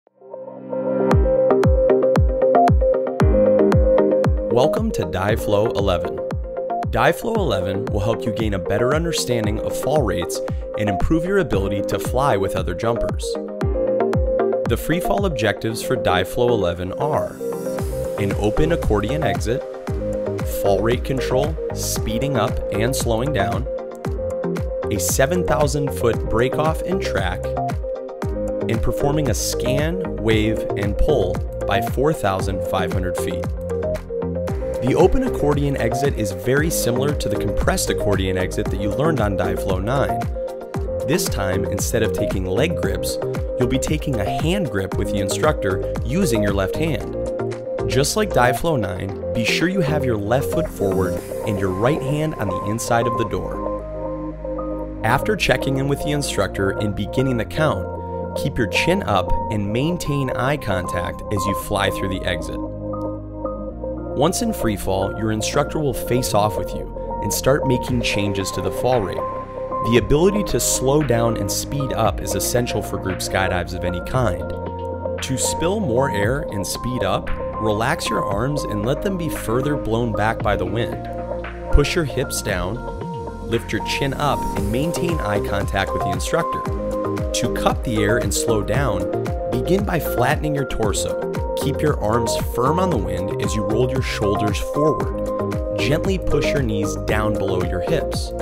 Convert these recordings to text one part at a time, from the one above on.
Welcome to Dive Flow 11. Dive Flow 11 will help you gain a better understanding of fall rates and improve your ability to fly with other jumpers. The freefall objectives for Dive Flow 11 are an open accordion exit, fall rate control, speeding up and slowing down, a 7,000-foot breakoff and track, and performing a scan, wave, and pull by 4,500 feet. The open accordion exit is very similar to the compressed accordion exit that you learned on Dive Flow 9. This time, instead of taking leg grips, you'll be taking a hand grip with the instructor using your left hand. Just like Dive Flow 9, be sure you have your left foot forward and your right hand on the inside of the door. After checking in with the instructor and beginning the count, keep your chin up and maintain eye contact as you fly through the exit. Once in freefall, your instructor will face off with you and start making changes to the fall rate. The ability to slow down and speed up is essential for group skydives of any kind. To spill more air and speed up, relax your arms and let them be further blown back by the wind. Push your hips down, lift your chin up, and maintain eye contact with the instructor. To cup the air and slow down, begin by flattening your torso. Keep your arms firm on the wind as you roll your shoulders forward. Gently push your knees down below your hips.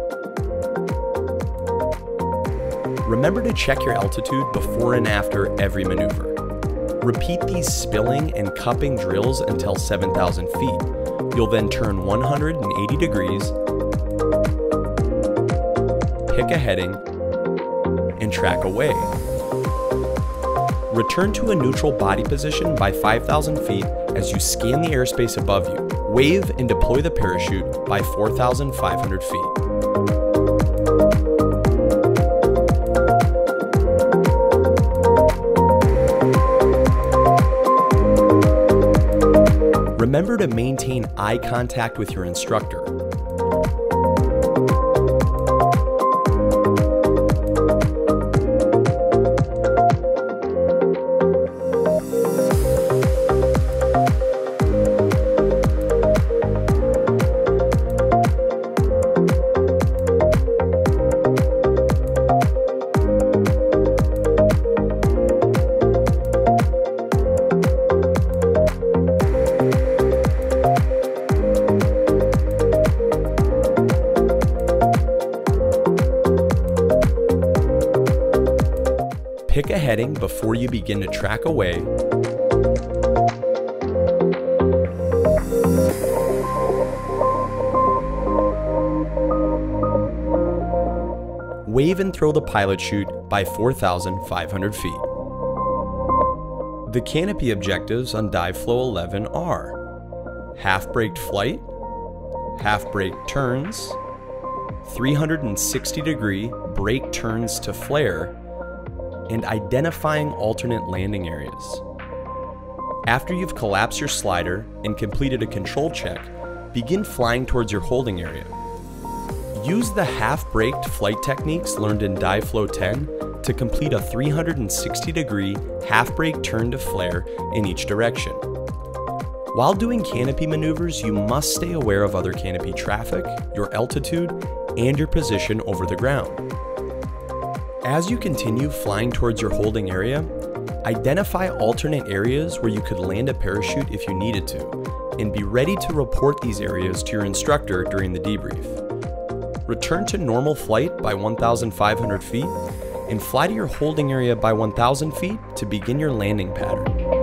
Remember to check your altitude before and after every maneuver. Repeat these spilling and cupping drills until 7,000 feet. You'll then turn 180 degrees, pick a heading, and track away. Return to a neutral body position by 5,000 feet as you scan the airspace above you. Wave and deploy the parachute by 4,500 feet. Remember to maintain eye contact with your instructor. Pick a heading before you begin to track away. Wave and throw the pilot chute by 4,500 feet. The canopy objectives on Dive Flow 11 are half-braked flight, half-brake turns, 360-degree brake turns to flare, and identifying alternate landing areas. After you've collapsed your slider and completed a control check, begin flying towards your holding area. Use the half-braked flight techniques learned in Dive Flow 10 to complete a 360-degree half-brake turn to flare in each direction. While doing canopy maneuvers, you must stay aware of other canopy traffic, your altitude, and your position over the ground. As you continue flying towards your holding area, identify alternate areas where you could land a parachute if you needed to, and be ready to report these areas to your instructor during the debrief. Return to normal flight by 1,500 feet and fly to your holding area by 1,000 feet to begin your landing pattern.